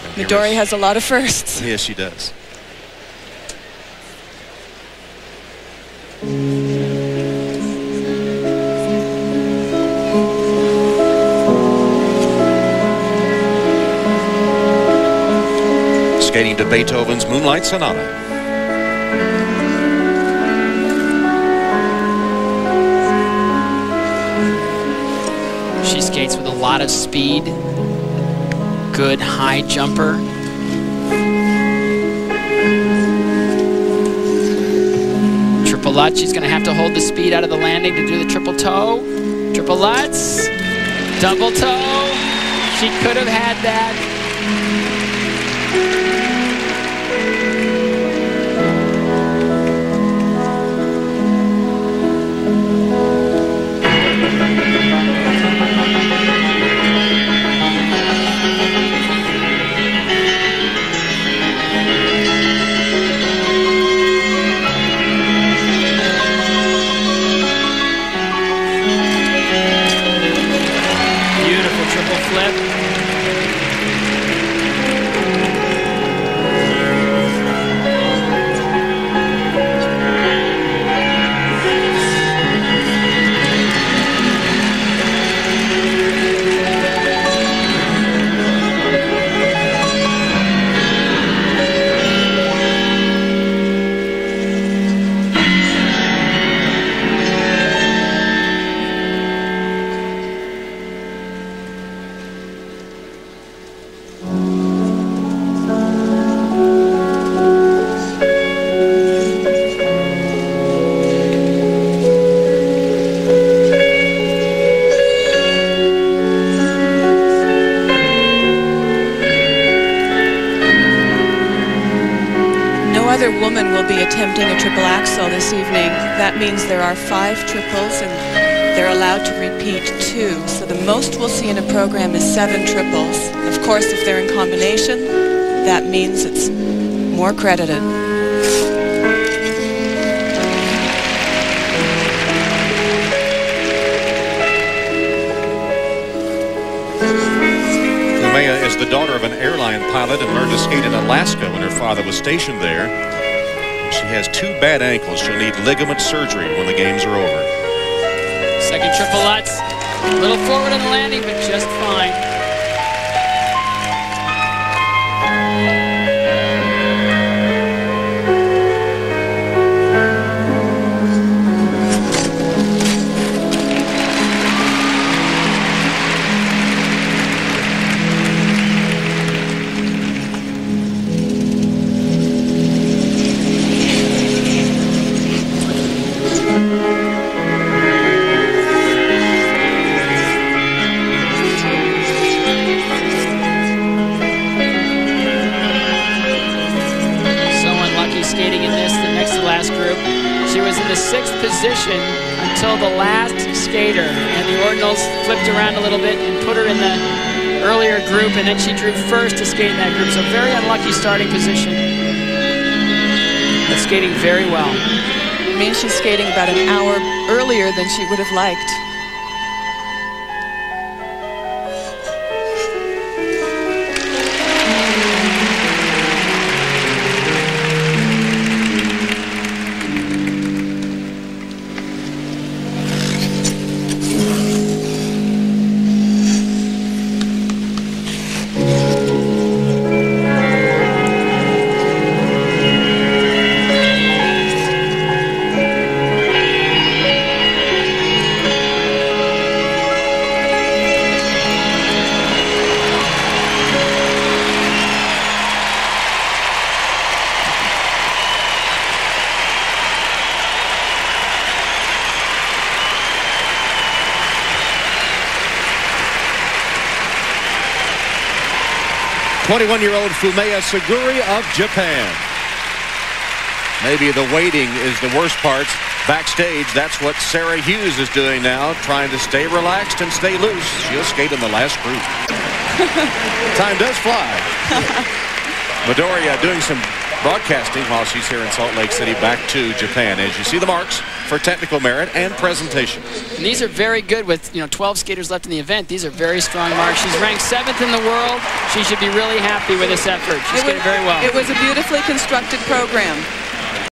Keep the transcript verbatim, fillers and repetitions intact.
Midori has a lot of firsts. Yes, she does. Skating to Beethoven's Moonlight Sonata. She skates with a lot of speed. Good high jumper. Triple Lutz, she's gonna have to hold the speed out of the landing to do the triple toe. Triple Lutz, double toe. She could have had that. Other woman will be attempting a triple axel this evening. That means there are five triples and they're allowed to repeat two. So the most we'll see in a program is seven triples. Of course, if they're in combination, that means it's more credited. Fumie is the daughter of an airline pilot and learned to skate in Alaska when her father was stationed there. She has two bad ankles. She'll need ligament surgery when the games are over. Second triple Lutz. A little forward on the landing, but just fine. Skating in this, the next to last group. She was in the sixth position until the last skater, and the ordinals flipped around a little bit and put her in the earlier group, and then she drew first to skate in that group. So very unlucky starting position, but skating very well. It means she's skating about an hour earlier than she would have liked. twenty-one-year-old Fumie Suguri of Japan. Maybe the waiting is the worst part. Backstage, that's what Sarah Hughes is doing now, trying to stay relaxed and stay loose. She'll skate in the last group. Time does fly. Midori uh, doing some broadcasting while she's here in Salt Lake City, back to Japan. As you see the marks, for technical merit and presentation. And these are very good with, you know, twelve skaters left in the event. These are very strong marks. She's ranked seventh in the world. She should be really happy with this effort. She's skated very well. It was a beautifully constructed program.